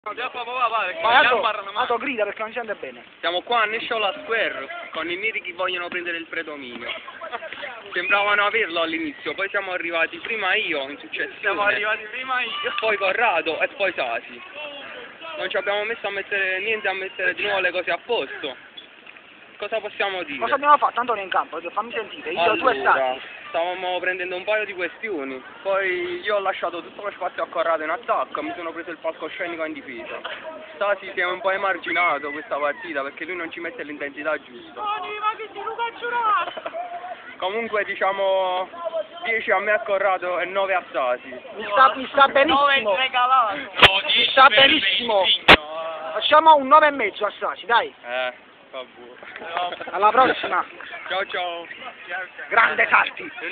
Vai, Aldo, grida perché non si sente bene. Siamo qua a Nesciola Square con i neri che vogliono prendere il predominio. Sembravano averlo all'inizio, poi siamo arrivati prima io in successione. Poi Corrado e poi Sasi. Non ci abbiamo messo a mettere di nuovo le cose a posto. Cosa possiamo dire? Cosa abbiamo fatto? Antonio in campo, fammi sentire, io, tu e Sasi. Stavamo prendendo un paio di questioni, poi io ho lasciato tutto lo spazio a Corrado in attacco, mi sono preso il palcoscenico in difesa. Stasi si è un po' emarginato questa partita perché lui non ci mette l'intensità giusta. Comunque diciamo 10 a me a Corrado e 9 a Stasi. Mi sta benissimo. Mi sta benissimo. Facciamo un 9,5 a Stasi, dai. Vabbè. Alla prossima. Ciao ciao. Grande Sarti.